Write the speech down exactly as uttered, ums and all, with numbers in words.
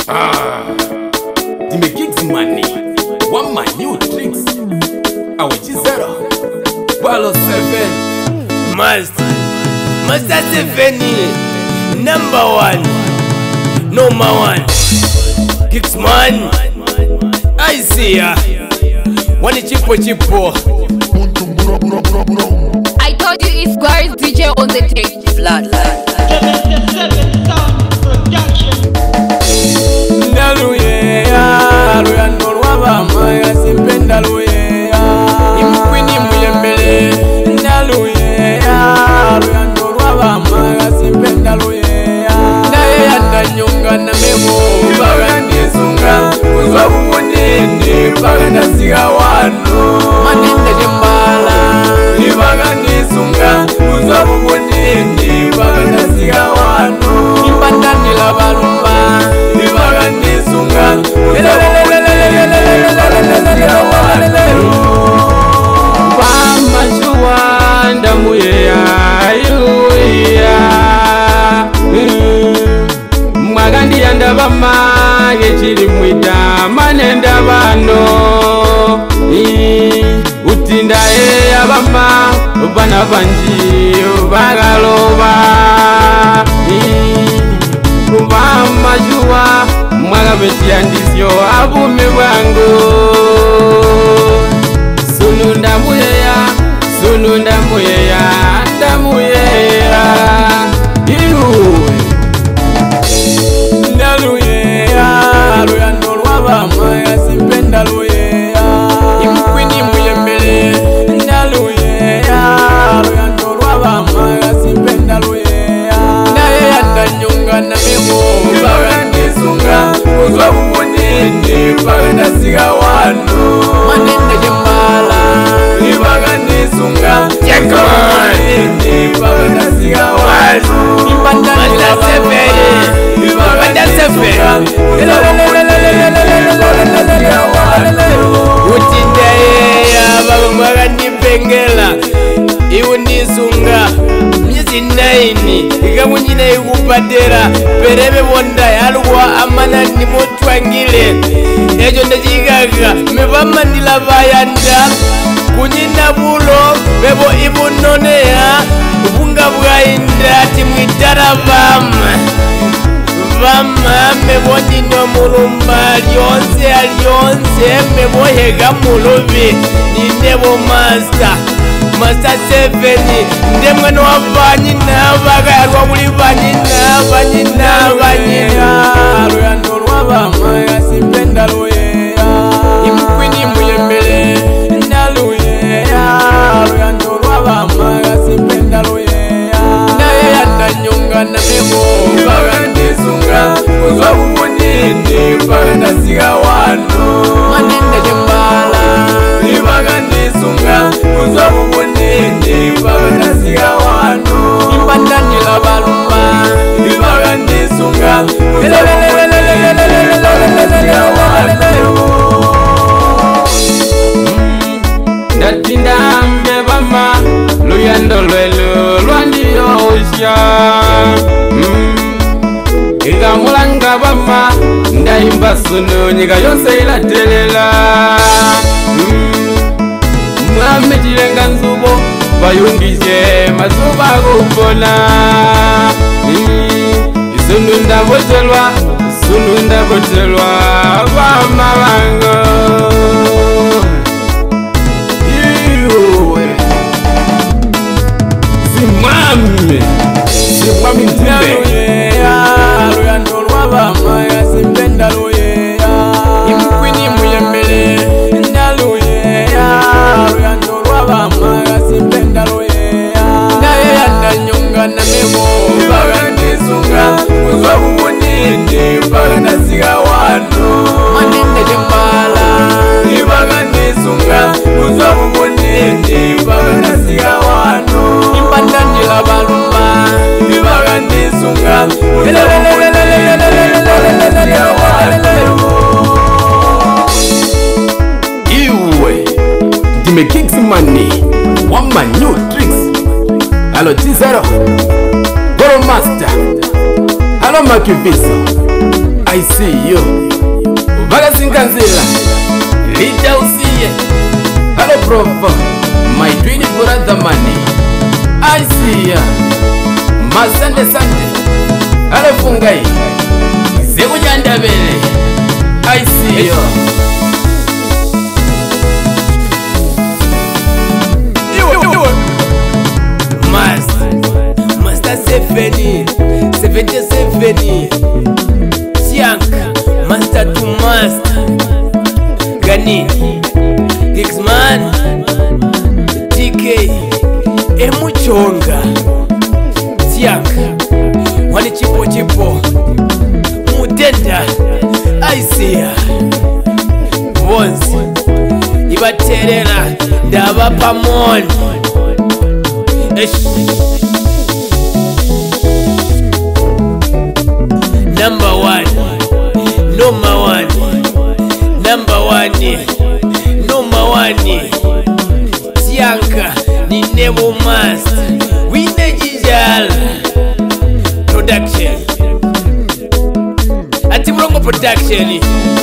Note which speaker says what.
Speaker 1: Ah, the me gigs money. One my new tricks. I will zero. Palo seven.
Speaker 2: Master. Master seven. Number one. Number one. Gigs man. I see ya. One chipo chipo.
Speaker 3: I told you it's Glorious D J on the tape.
Speaker 2: Flat.
Speaker 1: Ndaluyeya, luyando lwabama yasimpenda luyeya. Imkwini muyembele. Ndaluyeya, luyando lwabama yasimpenda luyeya. Naye yandanyonga na memo, baga nisunga. Kuzwa kumunini, baga nasiga wano. Manende jembala, baga nisunga. Kuzwa kumunini, baga nasiga wano. Impandani la balumba.
Speaker 4: Wamashua ndamuyeya yuya Mwagandi yandabama yechiri mwita manenda bano Utinda e abama bana banji bagaloba Wamashua mwaga beti andisyo abume bwangu Sunu ndamuyeya, sunu ndamuyeya, ndamuyeya Iluwe
Speaker 1: Ndaluyeya, luyando lwabama yasimpenda luyeya. Imkwini muyembele. Ndaluyeya, luyando lwabama yasimpenda luyeya. Naye yandanyonga na memo, baga nisunga. Kuzwa kumunini, baga nasiga wano. Manende jembala, baga nisunga.
Speaker 2: Jeko
Speaker 1: Kumunini, baga nasiga wano. Impandani la
Speaker 2: Master seven. Master seven. Utinda e ababa mwaga nipengela. Iwu nisunga. Miezi nine. Ikamunyina ikupatera. Perebe bonda yalwa amana ni mutwangile. Ejo ndajigaga. Mebama nila bayanda. Kunyina bulo. Bebo ibunonea. Ubunga bwainda. Timwitara bama. Vama meboni no mulumba. Lyonse alyonse. Mebohega mulubi. Ninebo master. Master seven. Ndemwe no wabanyi nabaga yarwa muli banyi nabanyi nabanyi.
Speaker 1: Luyando lwabama yasimpenda luyeya. Imkwini muyembele. Ndaluyeya, luyando lwabama yasimpenda luyeya. Naye yandanyonga na memo, baga nisunga. Kuzwa kumunini, baga nasiga wano. Manende jembala, baga nisunga. Kuzwa kumunini, baga nasiga wano. Impandani la balumba, baga nisunga. Kuzwa kumunini, baga nasiga wano.
Speaker 4: Ndatinda mbebama luyando lwelu lwandiyosya Ikamulanga bama ndaimba sunu nyika yonse ilatelela Mwame chilenga nzubo bayungije mazuba kupona Sunu ndabotelwa, sunu ndabotelwa bama bango Simame, simame ntimbe.
Speaker 1: Ndaluyeya, luyando lwabama yasimpenda luyeya. Imkwini muyembele. Ndaluyeya, luyando lwabama yasimpenda luyeya. Naye yandanyonga na memo, baga nisunga. Kuzwa kumunini, baga nasiga wano. Manende jembala, baga nisunga. Kuzwa kumunini, baga nasiga wano. Impandani la balumba, baga nisunga. Kuzwa kumunini, baga nasiga wano.
Speaker 2: Iwe.
Speaker 1: The me gigs money. One my new tricks. Hello T zero. Goro Master. Hello Makiviso. I see you. Vagasinkanzila Lita usiye. Hello Prof, my twin brother Mani. I see ya. Masande Sande. Hello Fungai. Zeku Jandabele. I see you.
Speaker 2: Master, Master Seventy, Seventy Seventy. Siank, Master to Master. Ganini, Dixman, D K, Emuchonga. Siank, Wani Chipo Chipo, Mudenda, I see ya. Bonzi, Ibaterera, Dava Pamon. Number one, number one, number one, number one. Sianka ni Nebo Master, Winne Jijal Production, Ati Mrongo Production.